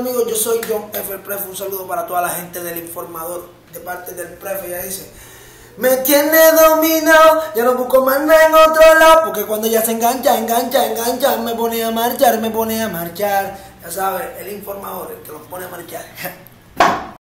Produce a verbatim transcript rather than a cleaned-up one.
amigos? Yo soy John F. el Prefe. Un saludo para toda la gente del Informador, de parte del Prefe. Ya dice, me tiene dominado, ya no busco más nada en otro lado, porque cuando ya se engancha, engancha, engancha, me pone a marchar, me pone a marchar. Ya sabes, el Informador, el que los pone a marchar.